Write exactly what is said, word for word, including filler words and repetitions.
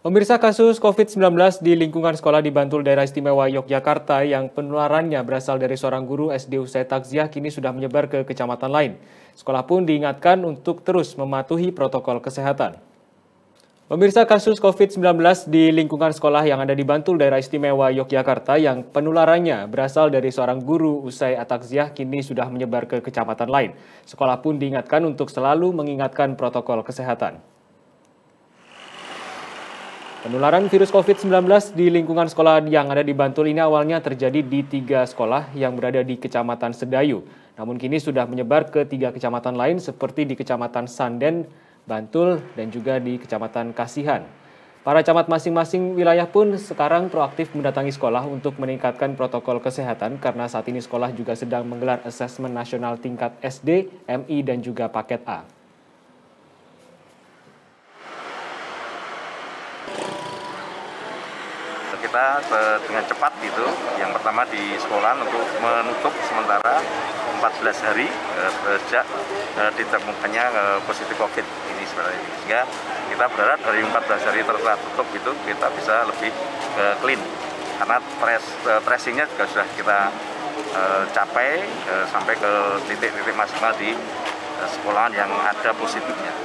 Pemirsa, kasus covid sembilan belas di lingkungan sekolah di Bantul Daerah Istimewa Yogyakarta yang penularannya berasal dari seorang guru S D usai takziah kini sudah menyebar ke kecamatan lain. Sekolah pun diingatkan untuk terus mematuhi protokol kesehatan. Pemirsa, kasus covid sembilan belas di lingkungan sekolah yang ada di Bantul Daerah Istimewa Yogyakarta yang penularannya berasal dari seorang guru usai takziah kini sudah menyebar ke kecamatan lain. Sekolah pun diingatkan untuk selalu mengingatkan protokol kesehatan. Penularan virus covid sembilan belas di lingkungan sekolah yang ada di Bantul ini awalnya terjadi di tiga sekolah yang berada di Kecamatan Sedayu. Namun kini sudah menyebar ke tiga kecamatan lain seperti di Kecamatan Sanden, Bantul, dan juga di Kecamatan Kasihan. Para camat masing-masing wilayah pun sekarang proaktif mendatangi sekolah untuk meningkatkan protokol kesehatan karena saat ini sekolah juga sedang menggelar asesmen nasional tingkat S D, M I, dan juga paket A. Kita dengan cepat gitu, yang pertama di sekolah untuk menutup sementara empat belas hari sejak ditemukannya positif COVID ini sebenarnya. Sehingga kita berharap dari empat belas hari tertutup itu kita bisa lebih clean karena tracingnya juga sudah kita capai sampai ke titik-titik maksimal di sekolahan yang ada positifnya.